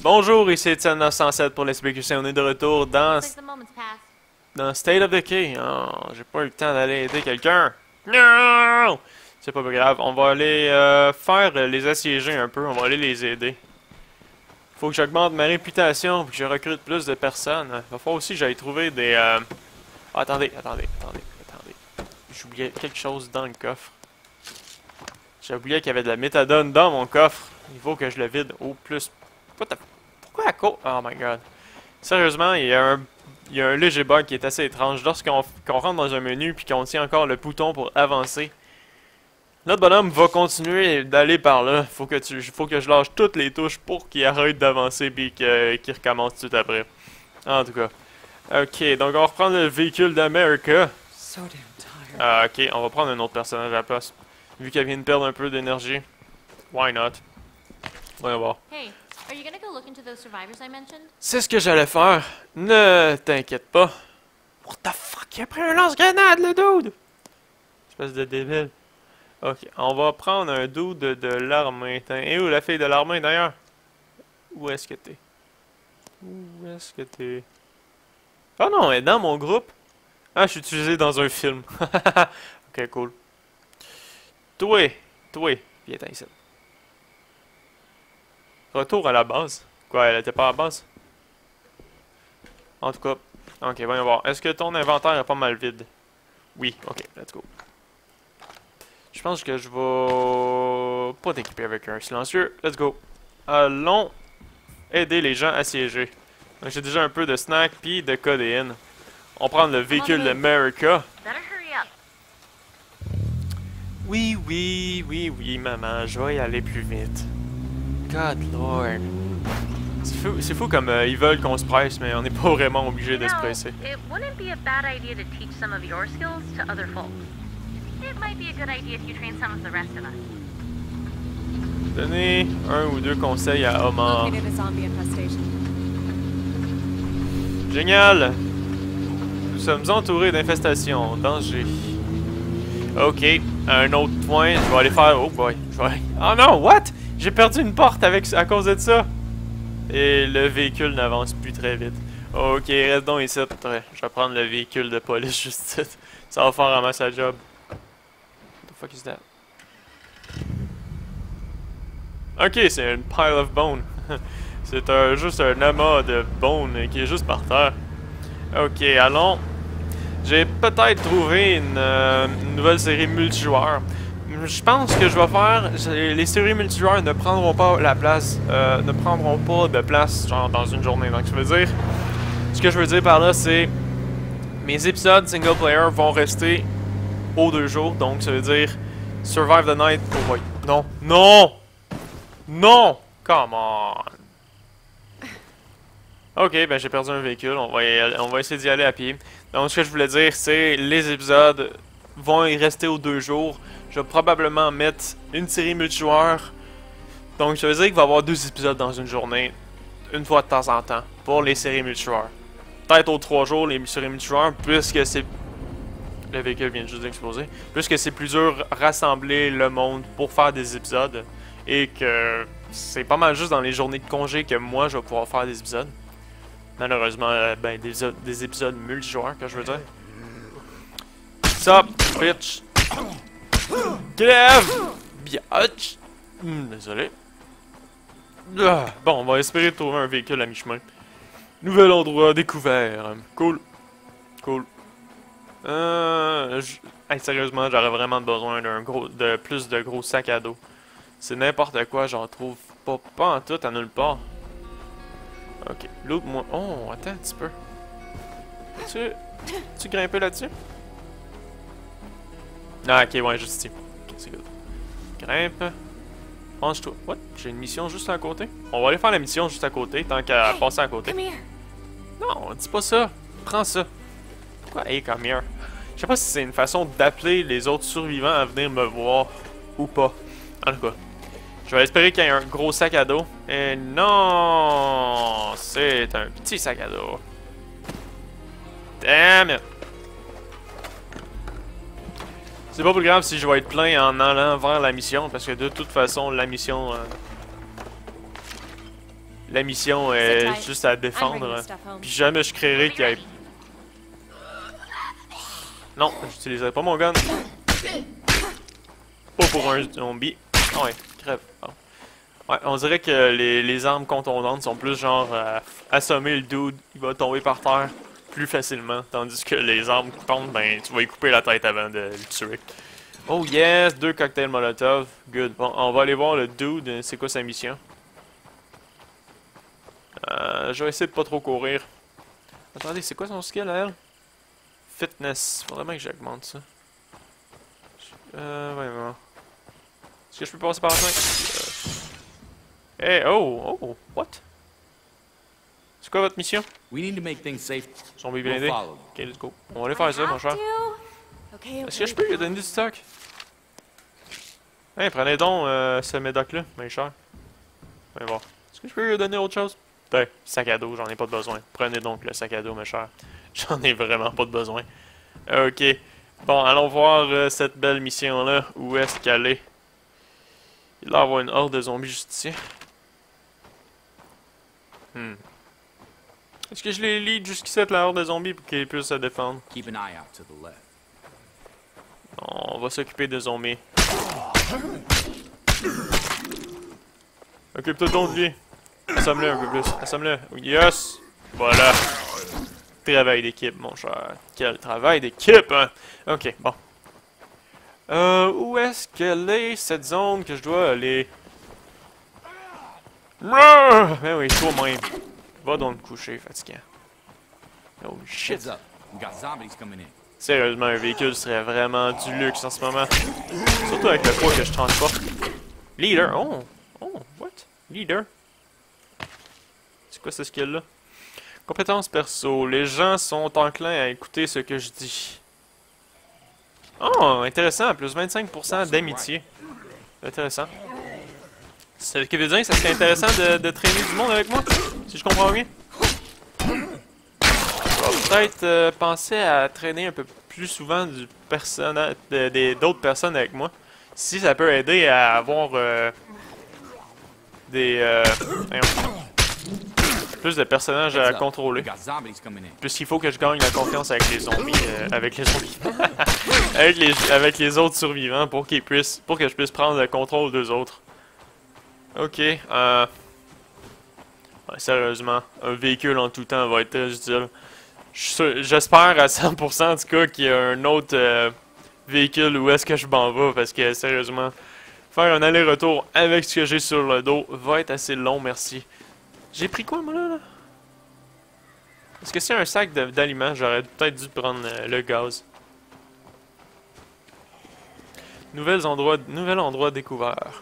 Bonjour, ici Étienne 907 pour l'SBQC. On est de retour dans State of Decay. Oh, j'ai pas eu le temps d'aller aider quelqu'un. Non! C'est pas grave. On va aller faire les assiéger un peu. On va aller les aider. Faut que j'augmente ma réputation, que je recrute plus de personnes. Il va falloir aussi que j'aille trouver des... Ah, attendez. J'oubliais quelque chose dans le coffre. J'ai oublié qu'il y avait de la méthadone dans mon coffre. Il faut que je le vide au plus... Pourquoi à cause? Oh my god. Sérieusement, il y a un léger bug qui est assez étrange. Lorsqu'on rentre dans un menu puis qu'on tient encore le bouton pour avancer, notre bonhomme va continuer d'aller par là. Faut que je lâche toutes les touches pour qu'il arrête d'avancer puis qu'il recommence tout après. En tout cas. Ok, donc on va reprendre le véhicule d'America. Ok, on va prendre un autre personnage à la place. Vu qu'elle vient de perdre un peu d'énergie. Why not? Voyons voir. Hey, are you gonna go look into those survivors I mentioned? C'est ce que j'allais faire. Ne t'inquiète pas. What the fuck? Il a pris un lance-grenade, le dude! Espèce de débile. Ok, on va prendre un dude de l'armée. Et où la fille de l'armée d'ailleurs? Où est-ce que t'es? Où est-ce que t'es? Oh non, elle est dans mon groupe. Ah, je suis utilisé dans un film. Ok, cool. Toi, viens ici. Retour à la base. Quoi, elle était pas à la base? En tout cas, ok, voyons voir. Est-ce que ton inventaire est pas mal vide? Oui, ok, let's go. Je pense que je vais pas t'équiper avec un silencieux. Let's go. Allons aider les gens assiégés. Donc j'ai déjà un peu de snack puis de codéine. On prend le véhicule d'America. Oui, maman, je vais y aller plus vite. God Lord. C'est fou comme ils veulent qu'on se presse, mais on n'est pas vraiment obligé de se presser. It wouldn't be a bad idea to teach some of your skills to other folks. It might be a good idea if you train some of the rest of us. Donnez un ou deux conseils à Omar. Génial! Nous sommes entourés d'infestations. Danger. Ok, à un autre point, je vais aller faire... Oh boy, Oh non, what? J'ai perdu une porte à cause de ça. Et le véhicule n'avance plus très vite. Ok, reste donc ici. Je vais prendre le véhicule de police juste ici. Ça va faire ramasser la job. What the fuck is that? Ok, c'est une pile of bones. C'est juste un amas de bones qui est juste par terre. Ok, allons. J'ai peut-être trouvé une nouvelle série multijoueur. Je pense que je vais faire... Les séries multijoueurs ne prendront pas la place... ne prendront pas de place genre dans une journée. Donc ça veut dire... Ce que je veux dire par là, c'est... Mes épisodes single player vont rester aux 2 jours. Donc ça veut dire... Survive the night... Oh boy. Non! Non! Non! Come on! Ok, ben j'ai perdu un véhicule. On va essayer d'y aller à pied. Donc ce que je voulais dire, c'est... Les épisodes vont y rester aux 2 jours. Je vais probablement mettre une série multijoueur. Donc ça veut dire qu'il va y avoir 2 épisodes dans une journée. Une fois de temps en temps. Pour les séries multijoueurs. Peut-être aux 3 jours les séries multijoueurs. Puisque c'est... Le véhicule vient juste d'exploser. Puisque c'est plus dur rassembler le monde pour faire des épisodes. Et que c'est pas mal juste dans les journées de congé que moi je vais pouvoir faire des épisodes. Malheureusement, ben des épisodes multijoueurs que je veux dire. Sup, bitch! Crève! Biatch! Désolé. Bon, on va espérer trouver un véhicule à mi-chemin. Nouvel endroit découvert. Cool. Cool. Hey, sérieusement, j'aurais vraiment besoin de plus de gros sacs à dos. C'est n'importe quoi, j'en trouve pas en tout à nulle part. Ok, l'autre moi. Oh, attends un petit peu. Tu grimpé là-dessus? Ah, ok, ouais, juste ici. Ok, c'est good. Grimpe. Range-toi. What? J'ai une mission juste à côté? On va aller faire la mission juste à côté, tant qu'à passer à côté. Non, dis pas ça. Prends ça. Pourquoi hey, come here? Je sais pas si c'est une façon d'appeler les autres survivants à venir me voir ou pas. En tout cas. Je vais espérer qu'il y ait un gros sac à dos. Et non! C'est un petit sac à dos. Damn it! C'est pas plus grave si je vais être plein en allant vers la mission, parce que de toute façon, la mission la mission est juste à défendre. Puis jamais je créerai qu'il y ait... Non, j'utiliserai pas mon gun. Pas pour un zombie. Ah ouais, crève. Oh. Ouais, on dirait que les armes contondantes sont plus genre assommer le dude, il va tomber par terre plus facilement. Tandis que les armes coupantes, ben tu vas y couper la tête avant de le tuer. Oh yes, 2 cocktails Molotov. Good. Bon, on va aller voir le dude, c'est quoi sa mission. Je vais essayer de pas trop courir. Attendez, c'est quoi son skill à elle? Fitness. Faudrait bien que j'augmente ça. Ouais. Est-ce que je peux passer par la fenêtre? Hey, oh, what? C'est quoi votre mission? We need to make things safe. Zombie blindé. Ok, let's go. On va aller faire ça, mon cher. Est-ce que je peux lui donner du stock? Hey, prenez donc ce médoc-là, bien cher. Viens voir. Est-ce que je peux lui donner autre chose? Ben, sac à dos, j'en ai pas de besoin. Prenez donc le sac à dos, mes chers. J'en ai vraiment pas de besoin. Ok. Bon, allons voir cette belle mission-là. Où est-ce qu'elle est? Il doit y avoir une horde de zombies juste ici. Est-ce que je les lead jusqu'ici avec la horde de zombies pour qu'ils puissent se défendre? Keep an eye out to the left. On va s'occuper des zombies. Occupe-toi donc de lui. Assomme-le un peu plus. Assomme-le. Yes! Voilà. Travail d'équipe, mon cher. Quel travail d'équipe, hein? Ok, bon. Où est-ce qu'elle est, cette zone que je dois aller? Ben oui, toi-même. Va donc te coucher, fatigant. Oh shit. Heads up. We got zombies coming in. Sérieusement, un véhicule serait vraiment du luxe en ce moment. Surtout avec le poids que je transporte. Leader. Oh, what? Leader. C'est quoi ce skill-là? Compétences perso. Les gens sont enclins à écouter ce que je dis. Oh, intéressant. Plus 25% d'amitié. Intéressant. Ce qui veut dire que ça serait intéressant de traîner du monde avec moi, si je comprends bien. Je vais peut-être penser à traîner un peu plus souvent d'autres personnes avec moi. Si ça peut aider à avoir plus de personnages à contrôler. Puisqu'il faut que je gagne la confiance avec les zombies. avec les autres survivants pour que je puisse prendre le contrôle d'eux autres. Ok, ouais, sérieusement, un véhicule en tout temps va être très utile. J'espère à 100% en tout cas qu'il y a un autre véhicule où est-ce que je m'en vais, parce que sérieusement, faire un aller-retour avec ce que j'ai sur le dos va être assez long, merci. J'ai pris quoi, moi, là? Est-ce que c'est un sac d'aliments? J'aurais peut-être dû prendre le gaz. Nouvel endroit découvert.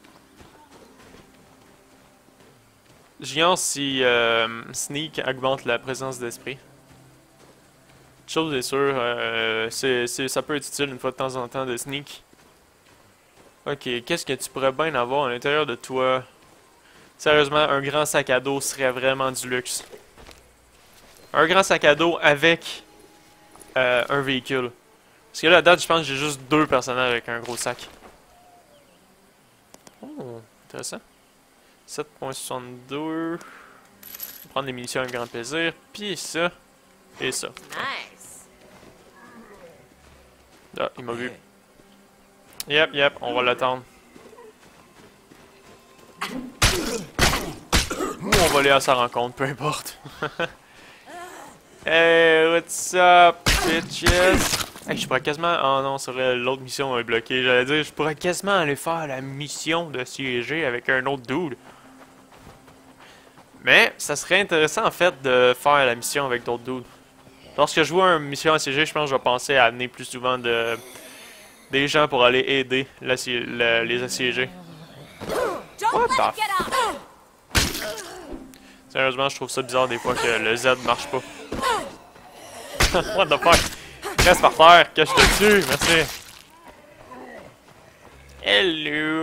J'ignore si Sneak augmente la présence d'esprit. Chose est sûre, ça peut être utile une fois de temps en temps de Sneak. Ok, qu'est-ce que tu pourrais bien avoir à l'intérieur de toi? Sérieusement, un grand sac à dos serait vraiment du luxe. Un grand sac à dos avec un véhicule. Parce que là, à date, je pense que j'ai juste 2 personnages avec un gros sac. Oh, intéressant. 7.62. Prendre des munitions avec grand plaisir. Puis ça. Et ça. Nice. Ah, il m'a vu. Yep, on va l'attendre. Ou on va aller à sa rencontre, peu importe. Hey, what's up, bitches? Hey, je pourrais quasiment... Oh non, c'est vrai, l'autre mission est bloquée. J'allais dire, je pourrais quasiment aller faire la mission de siéger avec un autre dude. Mais, ça serait intéressant, en fait, de faire la mission avec d'autres dudes. Lorsque je vois une mission assiégée, je pense que je vais penser à amener plus souvent des gens pour aller aider les assiégés. What the f... Sérieusement, je trouve ça bizarre des fois que le Z marche pas. What the fuck? Reste par terre, que je te tue, merci. Hello.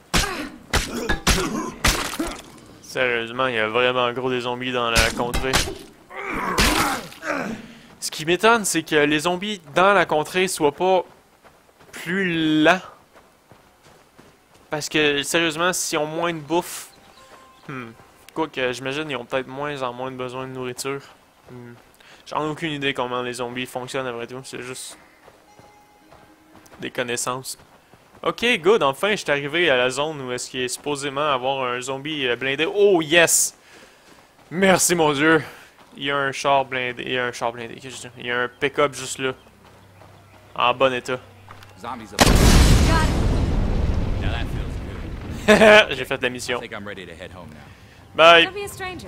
Sérieusement, il y a vraiment gros des zombies dans la contrée. Ce qui m'étonne, c'est que les zombies dans la contrée soient pas plus lents. Parce que, sérieusement, s'ils ont moins de bouffe... Quoique, j'imagine qu'ils ont peut-être moins en moins besoin de nourriture. J'en ai aucune idée comment les zombies fonctionnent, à vrai dire. C'est juste des connaissances. Ok, good. Enfin, je suis arrivé à la zone où est-ce qu'il est supposément avoir un zombie blindé. Oh, yes! Merci, mon Dieu! Il y a un char blindé. Il y a un char blindé. Qu'est-ce que je dis? Il y a un pick-up juste là. En bon état. Zombies up. Now that feels good. J'ai fait la I mission. think I'm ready to head home now. Bye! Don't be a stranger.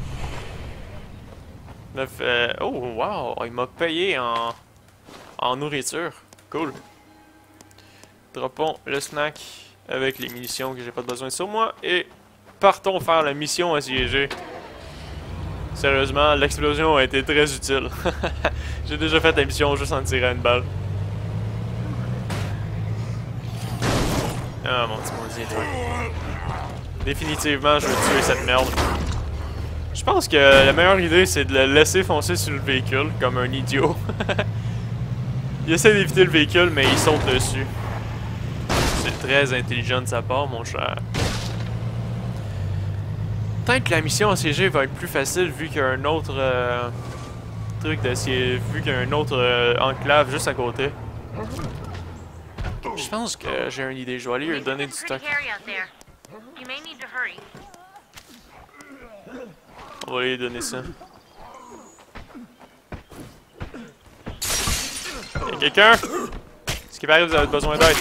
Oh, wow! Il m'a payé en nourriture. Cool. Droppons le snack avec les munitions que j'ai pas besoin sur moi et partons faire la mission assiégée. Sérieusement, l'explosion a été très utile. J'ai déjà fait la mission juste en tirant une balle. Ah mon Dieu, toi. Définitivement, je veux tuer cette merde. Je pense que la meilleure idée, c'est de le laisser foncer sur le véhicule, comme un idiot. Il essaie d'éviter le véhicule, mais il saute dessus. C'est très intelligent de sa part, mon cher. Peut-être que la mission assiégée va être plus facile vu qu'il y a un autre truc d'assiégé, vu qu'il y a un autre enclave juste à côté. Je pense que j'ai une idée. Je vais aller lui donner du stock. On va lui donner ça. Y'a quelqu'un? Ce qui paraît, vous avez besoin d'aide.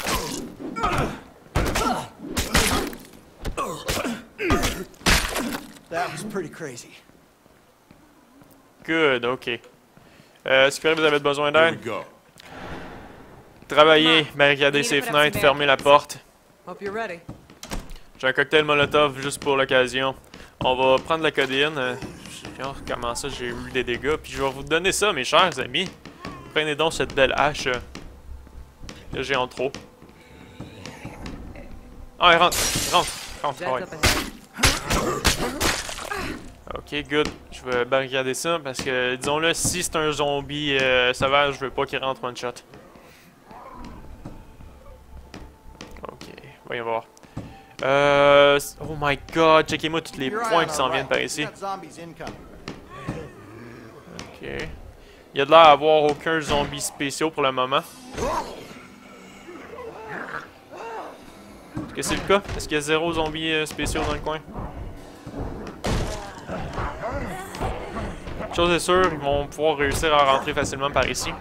That was pretty crazy. Good, ok. Ce qui paraît, vous avez besoin Here we d'aide. go. Travailler, barricader ses fenêtres, fermer la porte. Hope you're ready. J'ai un cocktail Molotov juste pour l'occasion. On va prendre la codéine. Genre, comment ça, j'ai eu des dégâts. Puis je vais vous donner ça, mes chers amis. Prenez donc cette belle hache. Là, j'ai en trop. Ah, il rentre. Rentre. Ouais. Ok, good. Je vais barricader ça parce que, disons-le, si c'est un zombie sauvage, je veux pas qu'il rentre one shot. Ok, voyons voir. Oh my god, checkez-moi tous les points qui s'en viennent par ici. Ok. Il y a de l'air d'avoir aucun zombie spécial pour le moment. Est-ce que c'est le cas? Est-ce qu'il y a 0 zombies spéciaux dans le coin? Chose est sûre, ils vont pouvoir réussir à rentrer facilement par ici.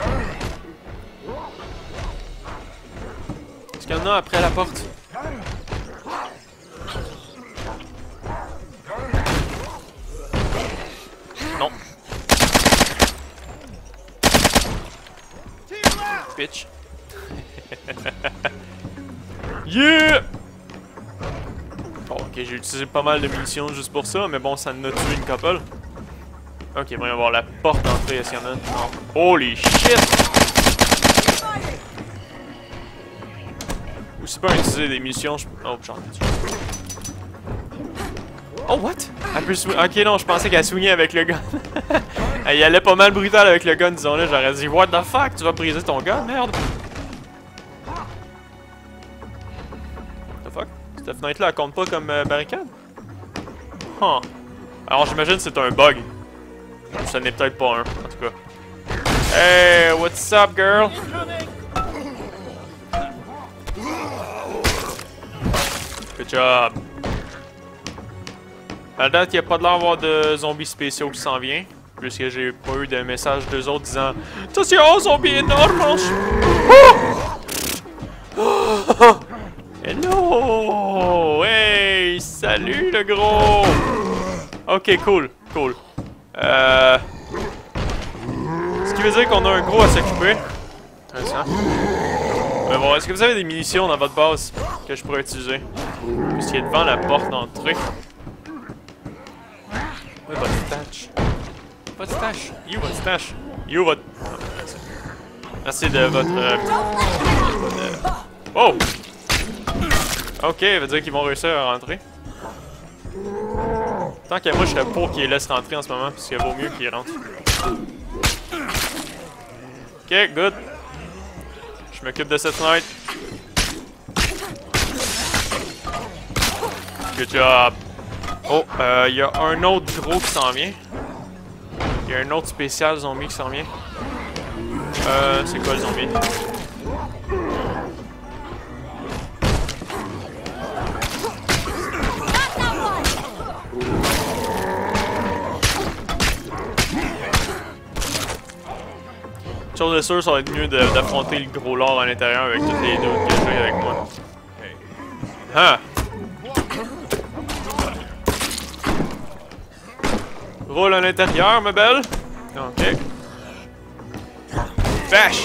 Est-ce qu'il y en a après la porte? Non. Bitch. Yeah! Bon, ok, j'ai utilisé pas mal de munitions juste pour ça, mais bon, ça en a tué une couple. Ok, voyons voir la porte d'entrée, est-ce qu'il y en a? Non. Holy shit! Ou c'est pas utiliser des munitions, oh, j'en ai tué. Oh, what? Elle peut ok, non, je pensais qu'elle swingait avec le gun. Elle allait pas mal brutal avec le gun, disons-le. J'aurais dit, what the fuck? Tu vas briser ton gun, merde? What the fuck? Cette fenêtre-là, elle compte pas comme barricade? Huh. Alors, j'imagine que c'est un bug. Ce n'est peut-être pas un, en tout cas. Hey, what's up, girl? Good job. À date, il n'y a pas de l'air d'avoir de zombies spéciaux qui s'en vient. Puisque j'ai pas eu de message d'eux autres disant attention, zombie énorme! Oh! Hello! Hey! Salut le gros! Ok, cool. Ce qui veut dire qu'on a un gros à s'occuper. Intéressant. Mais bon, est-ce que vous avez des munitions dans votre base que je pourrais utiliser? Puisqu'il est devant la porte d'entrée. Oui, votre stash. Votre stash. Votre stash. Votre... Merci de votre... Oh! Ok, ça veut dire qu'ils vont réussir à rentrer. Tant qu'à moi, je serais pour qu'ils laissent rentrer en ce moment, puisqu'il vaut mieux qu'ils rentrent. Ok, good. Je m'occupe de cette fenêtre. Good job. Oh, il y a un autre gros qui s'en vient. Il y a un autre spécial zombie qui s'en vient. C'est quoi le zombie? Chose de sûr, ça va être mieux d'affronter le gros lord à l'intérieur avec tous les deux que j'ai avec moi. Ah! Roule à l'intérieur, ma belle. Ok. Bash!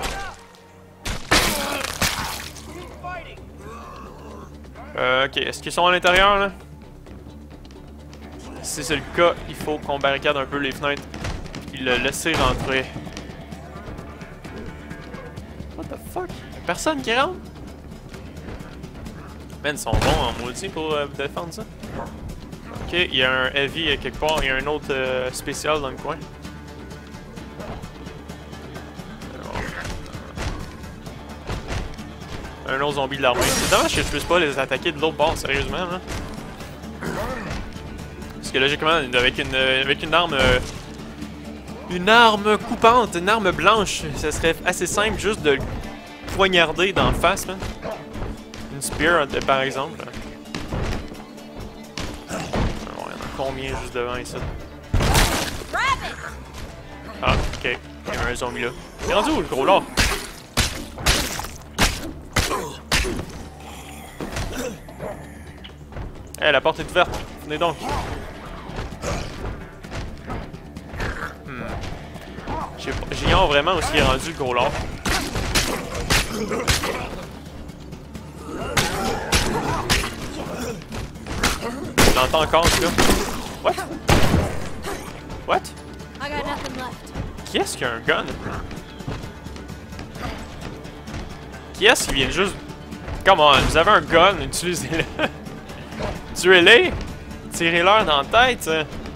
Ok, est-ce qu'ils sont à l'intérieur, là? Si c'est le cas, il faut qu'on barricade un peu les fenêtres et le laisser rentrer. What the fuck? Y'a personne qui rentre? Man, ils sont bons en maudit pour défendre ça. Ok, il y a un heavy quelque part, il y a un autre spécial dans le coin. Un autre zombie de l'armée. C'est dommage que je puisse pas les attaquer de l'autre bord, sérieusement, là. Parce que logiquement, avec une arme... une arme coupante, une arme blanche, ça serait assez simple juste de le poignarder d'en face, man. Une spear, par exemple. Alors, il y en a combien juste devant ici? Ah, ok. Il y a un zombie là. Il est rendu où, le gros lord? Eh, la porte est ouverte. Venez donc. J'ignore vraiment où il est rendu, le gros lord. Je l'entends encore, là. What? What? Qui est-ce qui a un gun? Qui est-ce qui vient juste... Come on, vous avez un gun, utilisez-le. Tuez-les! Tirez-leur dans la tête!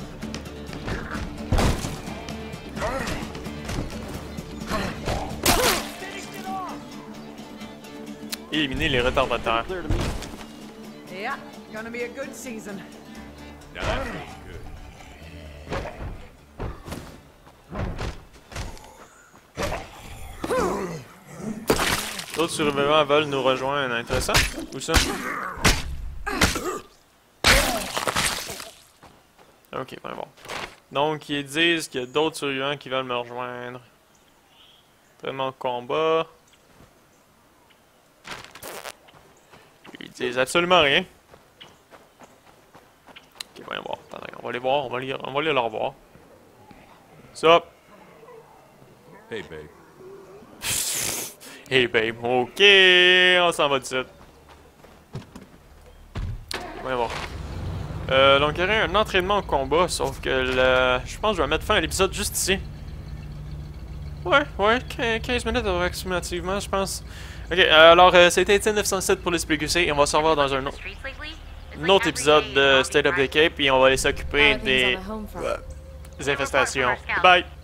Éliminer les retardateurs. Yeah, gonna be a good season. Now that feels good. D'autres survivants veulent nous rejoindre. Intéressant? Où ça? Ok, ben bon. Donc, ils disent qu'il y a d'autres survivants qui veulent me rejoindre. Vraiment combat. Ils disent absolument rien. Ok, voyons voir. Attendez, on va les voir, on va aller leur voir. Sup? Hey, babe. Hey babe, ok, on s'en va de suite. Voyons voir. Donc il y aurait un entraînement au combat, sauf que je pense que je vais mettre fin à l'épisode juste ici. Ouais, 15 minutes approximativement, je pense. Ok, alors c'était Étienne 907 pour les SPQC et on va se revoir dans un autre épisode de State of Decay, puis on va aller s'occuper des infestations. Bye!